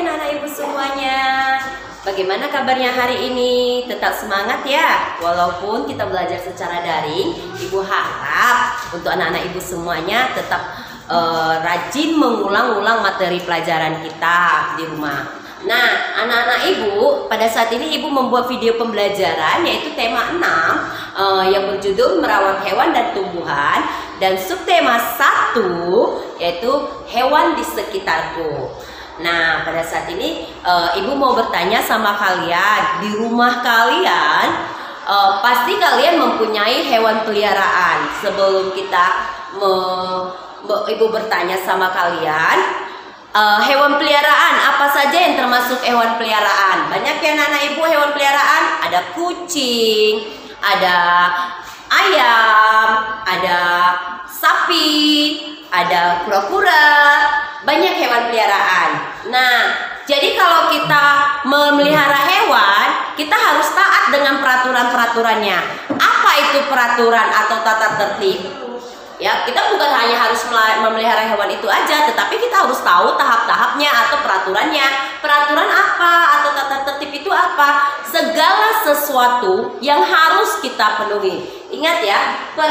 anak-anak ibu semuanya. Bagaimana kabarnya hari ini? Tetap semangat ya. Walaupun kita belajar secara daring, ibu harap untuk anak-anak ibu semuanya tetap rajin mengulang-ulang materi pelajaran kita di rumah. Nah, anak-anak ibu, pada saat ini ibu membuat video pembelajaran yaitu tema 6 yang berjudul merawat hewan dan tumbuhan, dan subtema 1 yaitu hewan di sekitarku. Nah, pada saat ini ibu mau bertanya sama kalian, di rumah kalian pasti kalian mempunyai hewan peliharaan. Sebelum kita ibu bertanya sama kalian, hewan peliharaan apa saja yang termasuk hewan peliharaan? Banyak ya anak-anak ibu hewan peliharaan. Ada kucing, ada ayam, ada sapi, ada kura-kura. Banyak hewan peliharaan. Nah, jadi kalau kita memelihara hewan, kita harus taat dengan peraturan-peraturannya. Apa itu peraturan atau tata tertib? Ya, kita bukan hanya harus memelihara hewan itu aja, tetapi kita harus tahu tahap-tahapnya atau peraturannya. Peraturan apa atau tata tertib itu apa? Segala sesuatu yang harus kita penuhi. Ingat ya,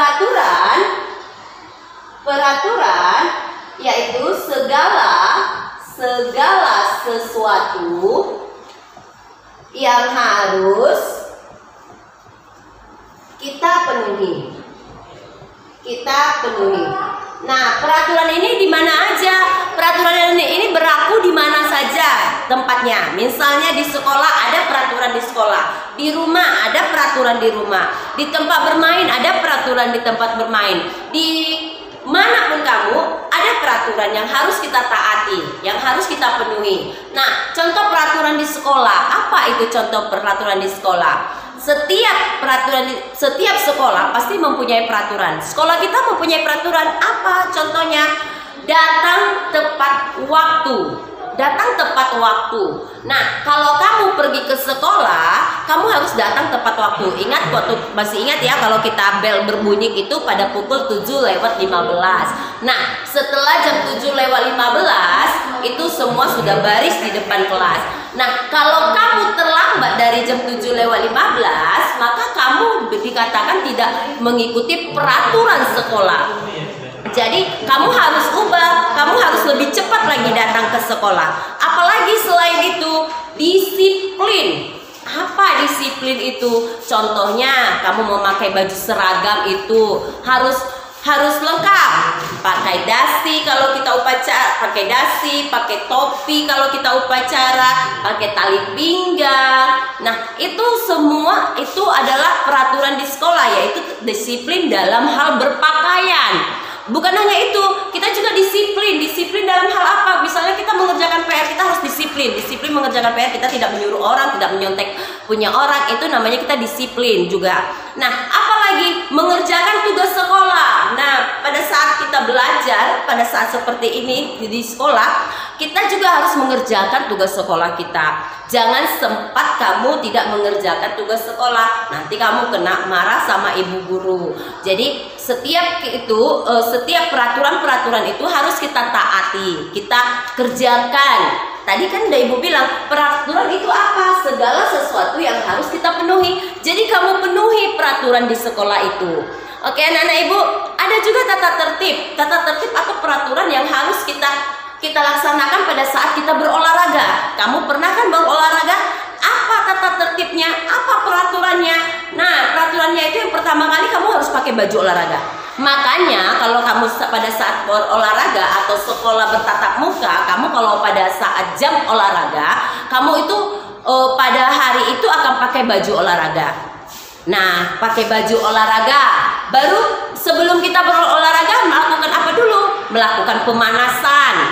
peraturan yaitu segala sesuatu yang harus kita penuhi. Nah, peraturan ini di mana aja? Peraturan ini berlaku di mana saja tempatnya. Misalnya di sekolah ada peraturan di sekolah, di rumah ada peraturan di rumah, di tempat bermain ada peraturan di tempat bermain, di manapun kamu ada peraturan yang harus kita taati, yang harus kita penuhi. Nah, contoh peraturan di sekolah, apa itu contoh peraturan di sekolah? Setiap sekolah pasti mempunyai peraturan. Sekolah kita mempunyai peraturan apa? Contohnya, datang tepat waktu. Nah, kalau kamu pergi ke sekolah, kamu harus datang tepat waktu. Ingat, masih ingat ya kalau kita bel berbunyi itu pada pukul 7:15. Nah, setelah jam 7:15 itu semua sudah baris di depan kelas. Nah, kalau kamu terlambat dari jam 7:15, maka kamu dikatakan tidak mengikuti peraturan sekolah. Jadi kamu harus ubah, kamu harus lebih cepat lagi datang ke sekolah. Apalagi selain itu, disiplin. Apa disiplin itu? Contohnya, kamu memakai baju seragam itu harus lengkap. Pakai dasi kalau kita upacara, pakai dasi, pakai topi kalau kita upacara, pakai tali pinggang. Nah, itu semua itu adalah peraturan di sekolah, yaitu disiplin dalam hal berpakaian. Bukan hanya itu, kita juga disiplin dalam hal apa? Misalnya kita mengerjakan PR, kita harus disiplin mengerjakan PR, kita tidak menyuruh orang, tidak menyontek punya orang, itu namanya kita disiplin juga. Nah, apalagi mengerjakan tugas sekolah. Nah, pada saat kita belajar, pada saat seperti ini di sekolah, kita juga harus mengerjakan tugas sekolah kita. Jangan sempat kamu tidak mengerjakan tugas sekolah, nanti kamu kena marah sama ibu guru. Jadi setiap peraturan-peraturan itu harus kita taati, kita kerjakan. Tadi kan udah ibu bilang, peraturan itu apa? Segala sesuatu yang harus kita penuhi. Jadi kamu penuhi peraturan di sekolah itu. Oke, anak-anak ibu, ada juga tata tertib atau peraturan yang harus kita laksanakan pada saat kita berolahraga. Kamu pernah kan berolahraga? Apa tata tertibnya? Apa peraturannya? Nah, peraturannya itu yang pertama kali kamu harus pakai baju olahraga. Makanya kalau kamu pada saat berolahraga atau sekolah bertatap muka, kamu kalau pada saat jam olahraga, kamu itu pada hari itu akan pakai baju olahraga. Nah, pakai baju olahraga. Baru sebelum kita berolahraga melakukan apa dulu? Melakukan pemanasan.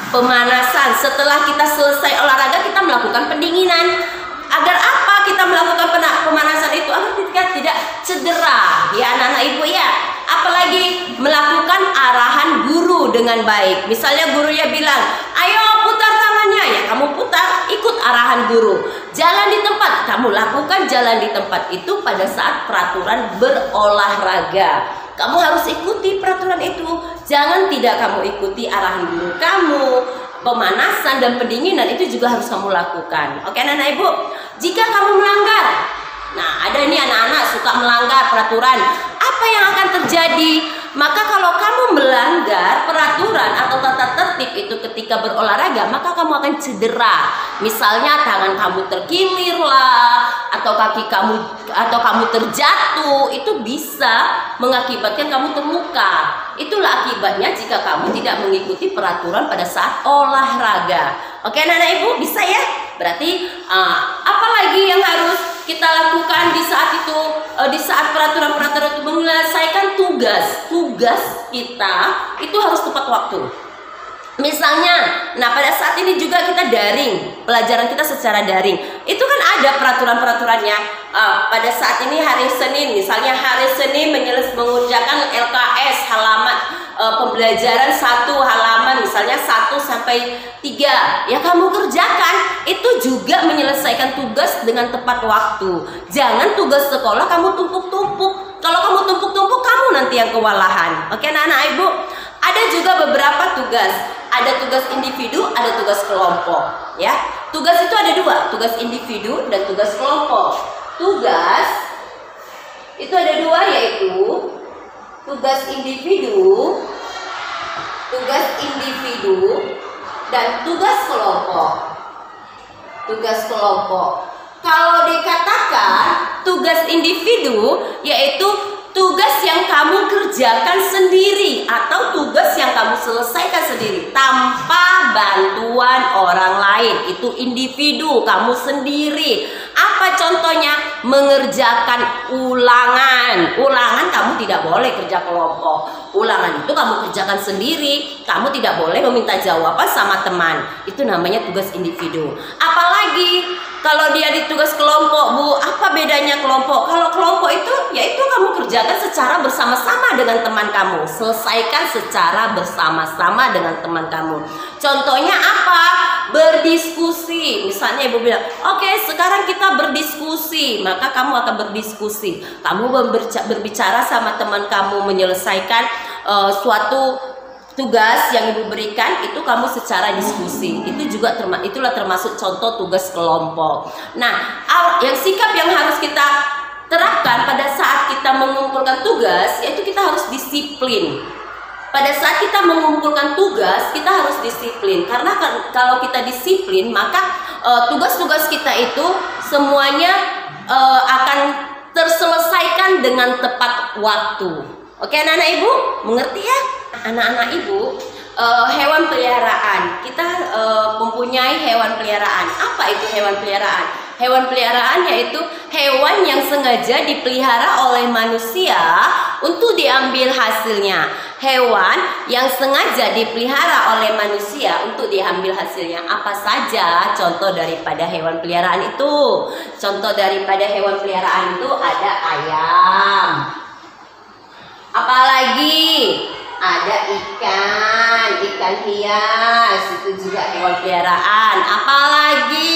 Setelah kita selesai olahraga, kita melakukan pendinginan. Agar apa kita melakukan pemanasan itu? Agar kita tidak cedera, ya anak-anak ibu ya. Apalagi melakukan arahan guru dengan baik. Misalnya gurunya bilang, ayo putar tangannya, ya kamu putar, ikut arahan guru. Jalan di tempat, kamu lakukan jalan di tempat itu pada saat peraturan berolahraga. Kamu harus ikuti peraturan itu. Jangan tidak kamu ikuti arahan guru kamu. pemanasan dan pendinginan itu juga harus kamu lakukan. Oke anak-anak ibu, jika kamu melanggar, nah ada nih anak-anak suka melanggar peraturan, apa yang akan terjadi? Maka kalau kamu melanggar peraturan atau tata tertib itu ketika berolahraga, maka kamu akan cedera. Misalnya tangan kamu terkilir lah, atau kaki kamu atau kamu terjatuh, itu bisa mengakibatkan kamu terluka. Itulah akibatnya jika kamu tidak mengikuti peraturan pada saat olahraga. Oke anak-anak ibu, bisa ya? Berarti apa lagi yang harus kita lakukan di saat itu, di saat peraturan-peraturan itu menyelesaikan tugas kita itu harus tepat waktu. Misalnya, nah pada saat ini juga kita daring, pelajaran kita secara daring. Itu kan ada peraturan-peraturannya. Pada saat ini hari Senin, misalnya hari Senin mengerjakan LKS halaman pembelajaran 1 halaman, misalnya 1 sampai 3. Ya kamu kerjakan, itu juga menyelesaikan tugas dengan tepat waktu. Jangan tugas sekolah kamu tumpuk-tumpuk. Kalau kamu tumpuk-tumpuk, kamu nanti yang kewalahan. Oke anak-anak ibu, ada juga beberapa tugas. Ada tugas individu, ada tugas kelompok. Ya, tugas itu ada 2, tugas individu dan tugas kelompok. Tugas itu ada 2, yaitu tugas individu dan tugas kelompok. Tugas kelompok. Kalau dikatakan tugas individu, yaitu tugas yang kamu kerjakan sendiri atau tugas yang kamu selesaikan sendiri tanpa bantuan orang lain, itu individu, kamu sendiri. Apa contohnya? Mengerjakan ulangan. Ulangan kamu tidak boleh kerja kelompok. Ulangan itu kamu kerjakan sendiri, kamu tidak boleh meminta jawaban sama teman. Itu namanya tugas individu. Apalagi kalau dia di tugas kelompok, Bu, apa bedanya kelompok? Kalau kelompok itu, yaitu kamu kerjakan secara bersama-sama dengan teman kamu. Selesaikan secara bersama-sama dengan teman kamu. Contohnya apa? Berdiskusi. Misalnya ibu bilang, oke, sekarang kita berdiskusi. Maka kamu akan berdiskusi. Kamu berbicara sama teman kamu, menyelesaikan suatu tugas yang ibu berikan, itu kamu secara diskusi. Itu juga itulah termasuk contoh tugas kelompok. Nah, yang sikap yang harus kita terapkan pada saat kita mengumpulkan tugas, yaitu kita harus disiplin. Pada saat kita mengumpulkan tugas, kita harus disiplin. Karena kalau kita disiplin, maka tugas-tugas kita itu semuanya akan terselesaikan dengan tepat waktu. Oke anak-anak ibu, mengerti ya? Anak-anak ibu, hewan peliharaan, kita mempunyai hewan peliharaan. Apa itu hewan peliharaan? Hewan peliharaan yaitu hewan yang sengaja dipelihara oleh manusia untuk diambil hasilnya. Hewan yang sengaja dipelihara oleh manusia untuk diambil hasilnya. Apa saja contoh daripada hewan peliharaan itu? Contoh daripada hewan peliharaan itu ada ayam. Apalagi ada ikan hias, itu juga hewan peliharaan. Apalagi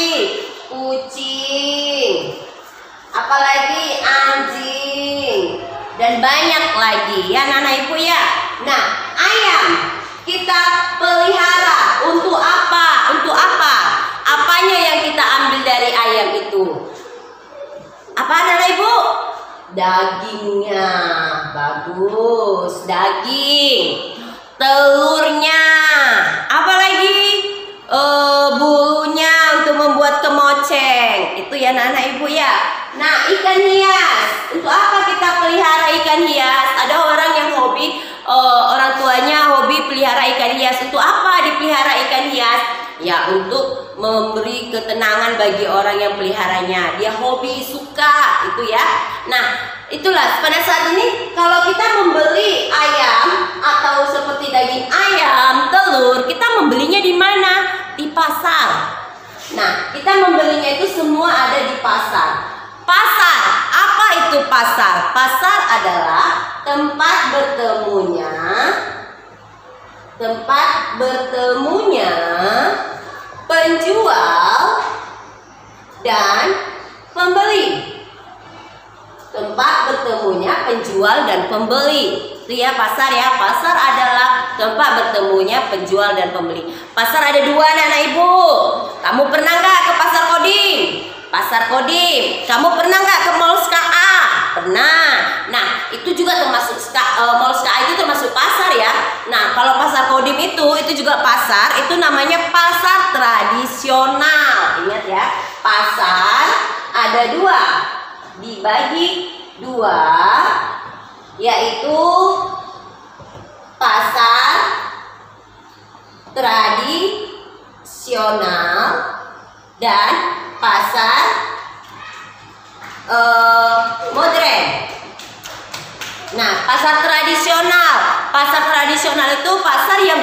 kucing, apalagi anjing, dan banyak lagi ya anak-anak ibu ya. Nah, ayam kita pelihara untuk apa? Untuk apa? Apanya yang kita ambil dari ayam itu? Apa anak-anak ibu? Dagingnya. Bagus, daging. Telurnya. Apalagi bulunya untuk membuat kemoceng. Itu ya anak-anak ibu ya. Nah, ikan hias. Untuk apa kita pelihara ikan hias? Ada orang yang hobi, orang tuanya hobi pelihara ikan hias. Untuk apa dipelihara ikan hias? Ya, untuk memberi ketenangan bagi orang yang peliharanya. Dia hobi, suka, itu ya. Nah, itulah pada saat ini kalau kita membeli ayam atau seperti daging ayam, telur, kita membelinya di mana? Di pasar. Nah, kita membelinya itu semua ada di pasar. Pasar, apa itu pasar? Pasar adalah tempat bertemunya penjual dan pembeli. Tempat bertemunya penjual dan pembeli. Itu ya pasar ya. Pasar adalah tempat bertemunya penjual dan pembeli. Pasar ada dua anak-anak ibu. Kamu pernah nggak ke pasar Kodim? Pasar Kodim. Kamu pernah nggak ke Mall SKA? Pernah. Nah, itu juga termasuk Mall SKA itu termasuk pasar ya. Nah, kalau pasar Kodim itu juga pasar, itu namanya pasar tradisional. Ingat ya, pasar ada dua, dibagi dua, yaitu pasar tradisional dan pasar modern. Nah, pasar tradisional itu pasar yang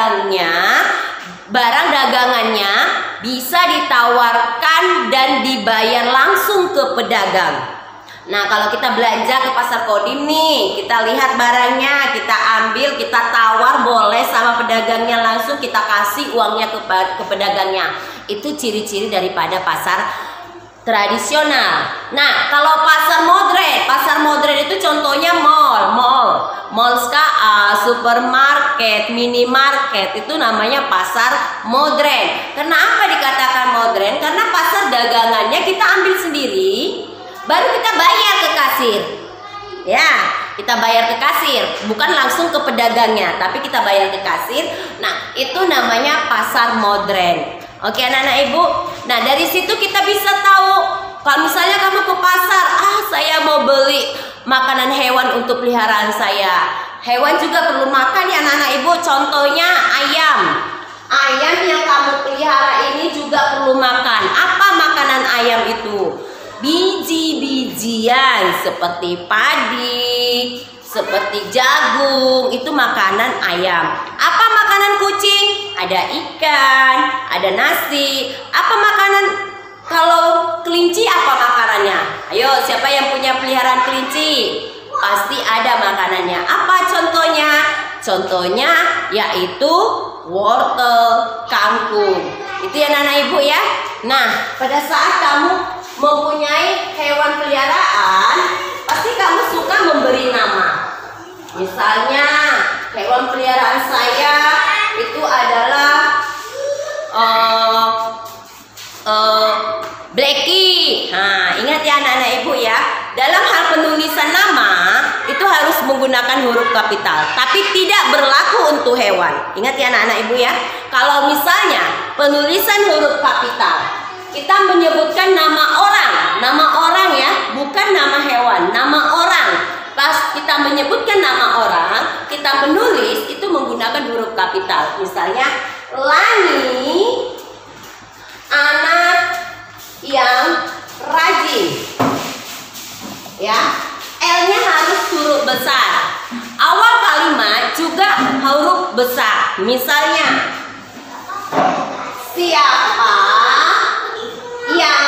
barang dagangannya bisa ditawarkan dan dibayar langsung ke pedagang. Nah, kalau kita belanja ke pasar Kodim nih, kita lihat barangnya, kita ambil, kita tawar, boleh sama pedagangnya langsung, kita kasih uangnya ke pedagangnya. Itu ciri-ciri daripada pasar tradisional. Nah, kalau pasar modern itu contohnya mall SKA, supermarket, minimarket, itu namanya pasar modern. Kenapa dikatakan modern? Karena pasar dagangannya kita ambil sendiri, baru kita bayar ke kasir. Ya, kita bayar ke kasir, bukan langsung ke pedagangnya, tapi kita bayar ke kasir. Nah, itu namanya pasar modern. Oke anak-anak ibu. Nah, dari situ kita bisa tahu, kalau misalnya kamu ke pasar, saya mau beli makanan hewan untuk peliharaan saya. Hewan juga perlu makan ya anak-anak ibu. Contohnya ayam. Ayam yang kamu pelihara ini juga perlu makan. Apa makanan ayam itu? Biji-bijian seperti padi, seperti jagung, itu makanan ayam. Apa makanan kucing? Ada ikan, ada nasi. Apa makanan kalau kelinci, apa makanannya? Ayo, siapa yang punya peliharaan kelinci? Pasti ada makanannya. Apa contohnya? Contohnya yaitu wortel, kangkung. Itu ya anak-anak ibu ya. Nah, pada saat kamu mempunyai hewan peliharaan, pasti kamu suka memberi nama. Misalnya hewan peliharaan saya itu adalah Blacky. Nah, ingat ya anak-anak ibu ya, dalam hal penulisan nama itu harus menggunakan huruf kapital, tapi tidak berlaku untuk hewan. Ingat ya anak-anak ibu ya. Kalau misalnya penulisan huruf kapital, kita menyebutkan nama orang ya, bukan nama hewan, nama orang. Pas kita menyebutkan nama orang, kita menulis itu menggunakan huruf kapital. Misalnya Lani, anak yang rajin. Ya, L-nya harus huruf besar. Awal kalimat juga huruf besar. Misalnya, siapa yang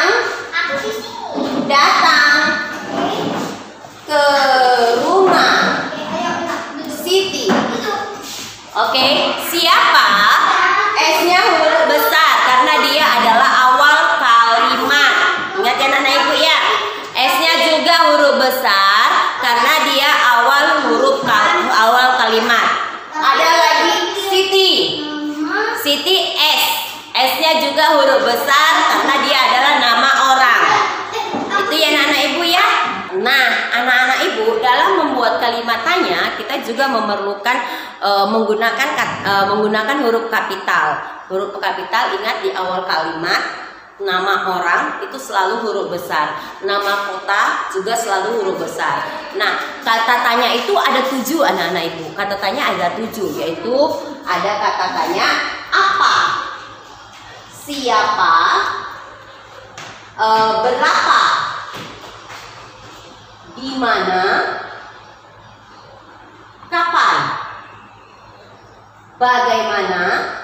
datang ke rumah Siti? Oke, siapa? S-nya huruf besar karena dia adalah awal kalimat. Ingat ya anak ibu ya. S-nya juga huruf besar karena dia awal kalimat. Ada lagi Siti. Siti S. S-nya juga huruf besar karena dia adalah nama orang. Itu ya anak-anak ibu ya. Nah, anak-anak ibu dalam membuat kalimat tanya, kita juga memerlukan menggunakan huruf kapital. Huruf kapital ingat di awal kalimat. Nama orang itu selalu huruf besar. Nama kota juga selalu huruf besar. Nah, kata tanya itu ada 7 anak-anak ibu. Kata tanya ada 7, yaitu ada kata tanya apa, siapa, berapa, di mana, kapan, bagaimana,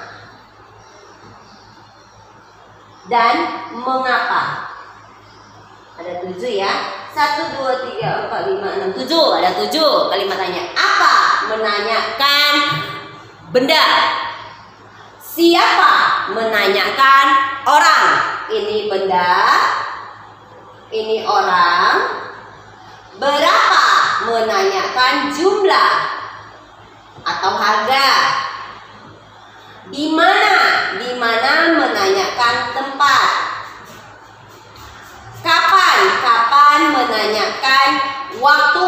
dan mengapa. Ada 7 ya. 1, 2, 3, 4, 5, 6, 7. Ada 7 kalimat tanya. Apa? Menanyakan benda. Siapa? Menanyakan orang. Ini benda, ini orang. Berapa? menanyakan jumlah atau harga. Di mana? Di mana menanyakan tempat. Kapan? Kapan menanyakan waktu.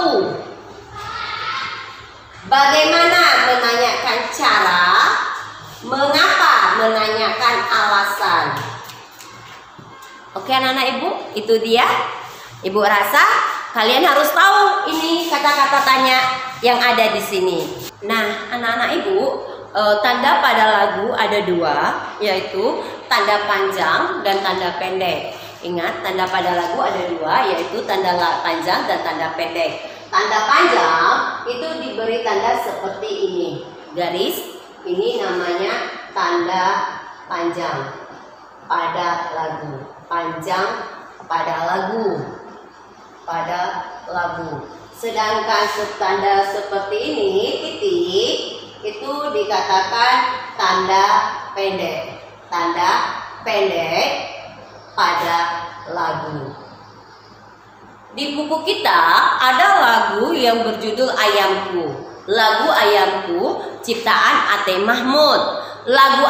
Bagaimana? Menanyakan cara. Mengapa? Menanyakan alasan. Oke anak-anak ibu, itu dia. Ibu rasa kalian harus tahu ini kata-kata tanya yang ada di sini. Nah anak-anak ibu, tanda pada lagu ada dua, yaitu tanda panjang dan tanda pendek. Ingat, tanda pada lagu ada dua, yaitu tanda panjang dan tanda pendek. Tanda panjang itu diberi tanda seperti ini, garis. Ini namanya tanda panjang pada lagu. Panjang pada lagu. Pada lagu. Sedangkan tanda seperti ini, titik, itu dikatakan tanda pendek. Tanda pendek pada lagu. Di buku kita ada lagu yang berjudul Ayamku. Lagu Ayamku ciptaan Ate Mahmud. Lagu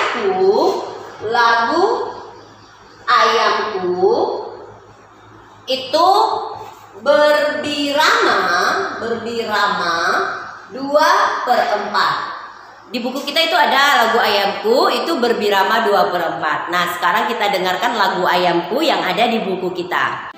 Ayamku itu berbirama 2/4. Di buku kita itu ada lagu Ayamku itu berbirama 2/4. Nah sekarang kita dengarkan lagu Ayamku yang ada di buku kita.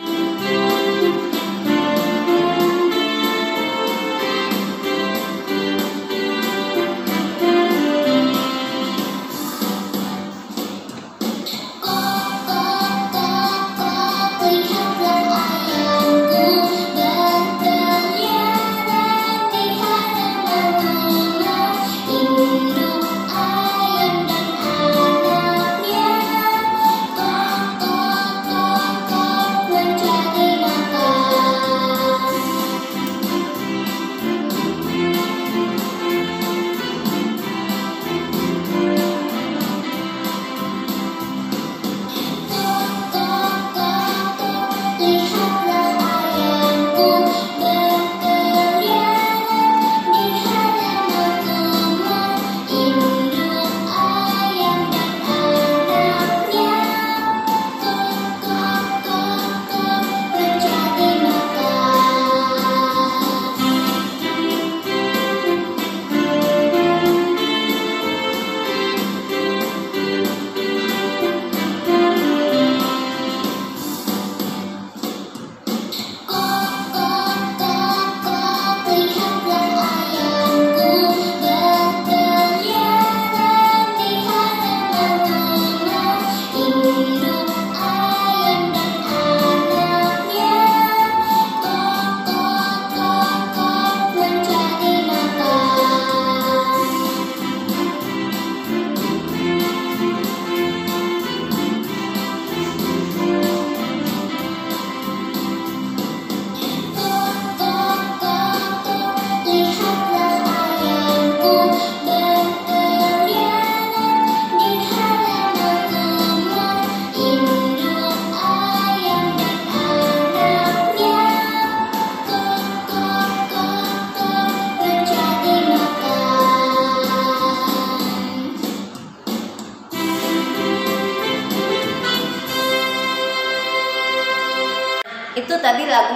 Itu tadi lagu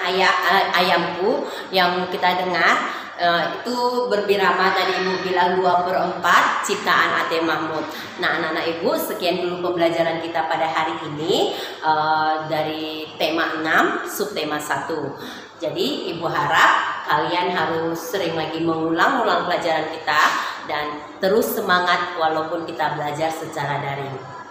Ayamku yang kita dengar, itu berbirama tadi ibu bilang 2/4 ciptaan Ate Mahmud. Nah anak-anak ibu, sekian dulu pembelajaran kita pada hari ini dari tema 6 subtema 1. Jadi ibu harap kalian harus sering lagi mengulang-ulang pelajaran kita dan terus semangat walaupun kita belajar secara daring.